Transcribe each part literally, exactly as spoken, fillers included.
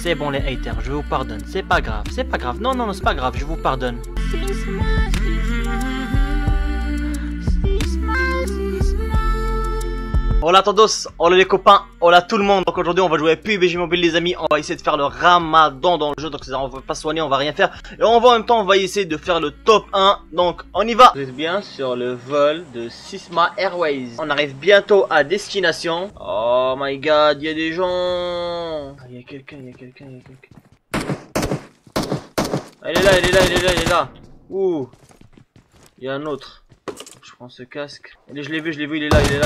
C'est bon les haters, je vous pardonne. C'est pas grave, c'est pas grave. Non, non, non, c'est pas grave, je vous pardonne. Hola todos, hola les copains, hola tout le monde. Donc aujourd'hui on va jouer à P U B G Mobile les amis. On va essayer de faire le ramadan dans le jeu. Donc on va pas soigner, on va rien faire. Et on va en même temps on va essayer de faire le top un. Donc on y va. Vous êtes bien sur le vol de Sysma Airways. On arrive bientôt à destination. Oh my god, il y a des gens. Il y a quelqu'un, il y a quelqu'un, il y a quelqu'un. Il est là, il est là, il est là, il est là. Ouh. Il y a un autre. Je prends ce casque. Allez, je l'ai vu, je l'ai vu, il est là, il est là.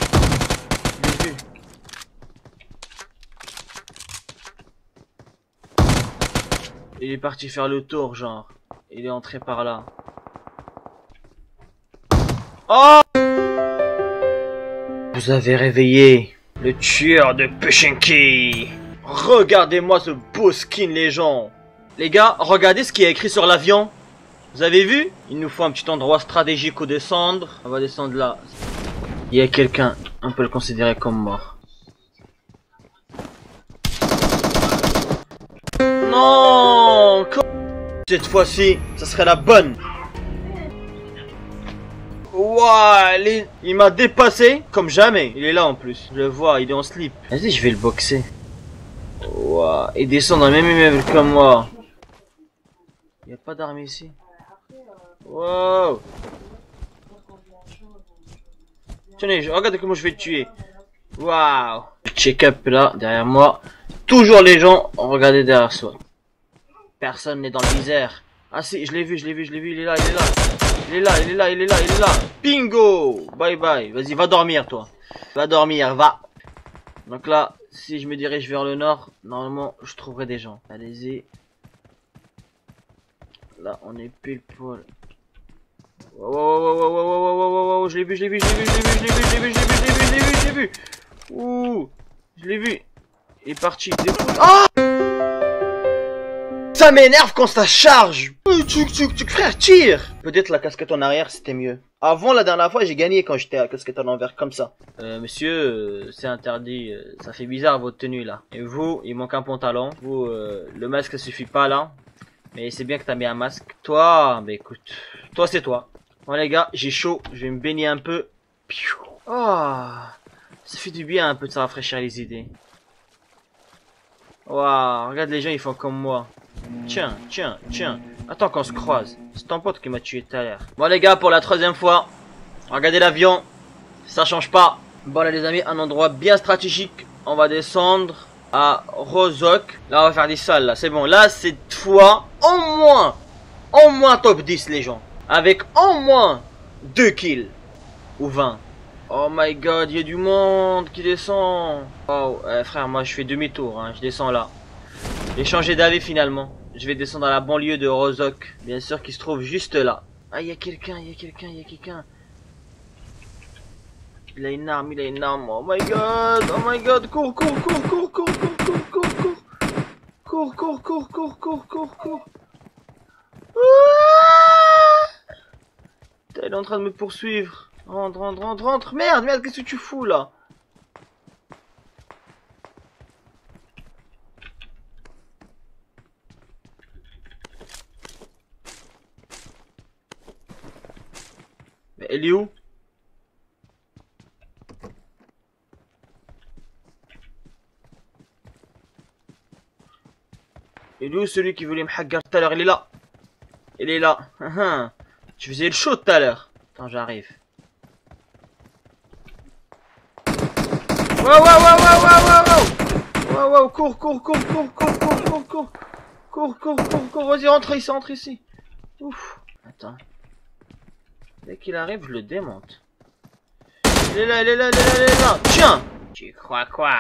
Il est parti faire le tour, genre. Il est entré par là. Oh! Vous avez réveillé le tueur de Pochinki. Regardez-moi ce beau skin, les gens. Les gars, regardez ce qui est écrit sur l'avion. Vous avez vu? Il nous faut un petit endroit stratégique où descendre. On va descendre là. Il y a quelqu'un, on peut le considérer comme mort. Non! Cette fois-ci, ça serait la bonne. Ouah, il, il m'a dépassé comme jamais. Il est là en plus. Je le vois, il est en slip. Vas-y, je vais le boxer. Ouah, il descend dans le même immeuble comme moi. Il n'y a pas d'armes ici. Wow. Tenez, regardez comment je vais te tuer. Waouh. Check-up là, derrière moi. Toujours les gens ont regardé derrière soi. Personne n'est dans le viseur. Ah si, je l'ai vu, je l'ai vu, je l'ai vu, il est là, il est là. Il est là, il est là, il est là, il est là. Bingo. Bye bye. Vas-y, va dormir toi. Va dormir, va. Donc là, si je me dirige vers le nord, normalement, je trouverai des gens. Allez-y. Là, on est pile poil. Wow, wow, wow, wow, wow, wow, wow, wow, wow, je l'ai vu, je l'ai vu, je l'ai vu, je l'ai vu, je l'ai vu, je l'ai vu, je l'ai vu, je l'ai vu, je l'ai vu, je l'ai vu. Ouh, je l'ai vu. Il est parti. Ah! Ça m'énerve quand ça charge. Tchouk, tchouk, tchouk, frère, tire. Peut-être la casquette en arrière, c'était mieux. Avant, la dernière fois, j'ai gagné quand j'étais à la casquette en envers comme ça. Euh, monsieur, euh, c'est interdit. Euh, ça fait bizarre votre tenue là. Et vous, il manque un pantalon. Vous, euh, le masque, ça suffit pas là. Mais c'est bien que t'as mis un masque. Toi, bah écoute, toi c'est toi. Bon les gars, j'ai chaud, je vais me baigner un peu. Oh, ça fait du bien un peu de se rafraîchir les idées. Waouh, regarde les gens, ils font comme moi. Tiens, tiens, tiens. Attends qu'on se croise. C'est ton pote qui m'a tué tout à l'heure. Bon les gars, pour la troisième fois, regardez l'avion. Ça change pas. Bon là les amis, un endroit bien stratégique. On va descendre à Rozok. Là on va faire des salles là, c'est bon. Là cette fois, au moins, au moins top dix les gens. Avec au moins deux kills. Ou vingt. Oh my god, il y a du monde qui descend. Oh euh, frère, moi je fais demi-tour, hein. Je descends là. J'ai changé d'avis finalement. Je vais descendre à la banlieue de Rozok. Bien sûr qui se trouve juste là. Ah il y a quelqu'un, il y a quelqu'un, il y a quelqu'un. Il a une arme, il a une arme. Oh my god, oh my god, cours, cours, cours, cours, cours, cours, cours, cours, cours. Cours, cours, cours, cours, cours, cours, cours. Il est en train de me poursuivre. Rentre, rentre, rentre, rentre. Merde, merde, qu'est-ce que tu fous là? Mais elle est où? Il est où celui qui voulait me hacker tout à l'heure? Il est là. Il est là. Tu faisais le show tout à l'heure. Attends, j'arrive. Wow, wow, wow, wow, wow, wow, wow, wow, cours, cours, cours, cours, cours, cours, cours, cours, cours, cours, cours, cours, vas-y, rentre ici, rentre ici. Ouf. Attends. Dès qu'il arrive, je le démonte. Il est là, il est là, il est là, il est là. Tiens. Tu crois quoi?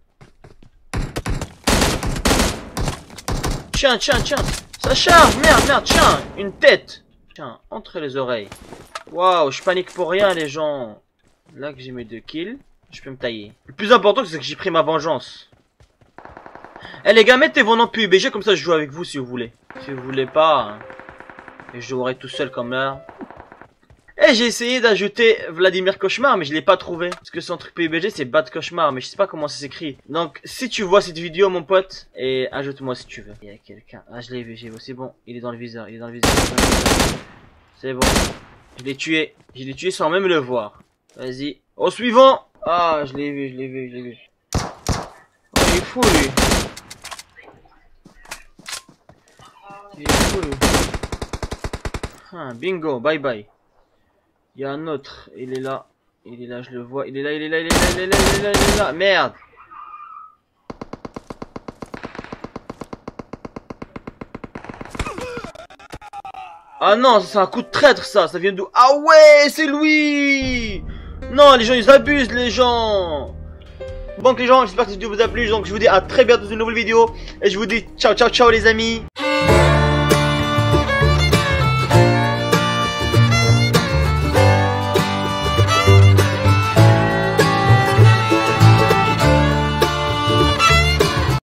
Tiens, tiens, tiens. Ça charge, merde, merde, tiens. Une tête. Tiens, entre les oreilles. Waouh, je panique pour rien, les gens. Là que j'ai mes deux kills, je peux me tailler. Le plus important, c'est que j'ai pris ma vengeance. Eh les gars, mettez vos noms P U B G, comme ça je joue avec vous si vous voulez. Si vous voulez pas, hein, et je jouerai tout seul comme là. Et j'ai essayé d'ajouter Vladimir Cauchemar, mais je l'ai pas trouvé. Parce que son truc P U B G, c'est Bad Cauchemar, mais je sais pas comment ça s'écrit. Donc, si tu vois cette vidéo, mon pote, et ajoute-moi si tu veux. Il y a quelqu'un. Ah, je l'ai vu, j'ai vu. C'est bon. Il est dans le viseur. Il est dans le viseur. C'est bon. Je l'ai tué. Je l'ai tué sans même le voir. Vas-y. Au suivant. Ah, je l'ai vu, je l'ai vu, je l'ai vu. Oh, il est fou, lui. Il est fou, lui. Ah, bingo. Bye bye. Il y a un autre, il est là, il est là, je le vois, il est là, il est là, il est là, il est là, il est là, il est là, merde. Ah non, c'est un coup de traître ça, ça vient d'où? Ah ouais, c'est lui. Non, les gens ils abusent, les gens. Donc les gens, j'espère que cette vidéo vous a plu, donc je vous dis à très bientôt dans une nouvelle vidéo, et je vous dis ciao ciao ciao les amis.